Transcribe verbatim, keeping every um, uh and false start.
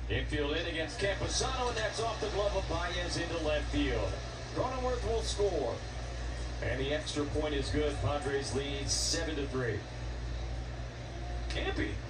Infield in against Campusano, and that's off the glove of Baez into left field. Cronenworth will score. And the extra point is good. Padres lead seven to three. Campy.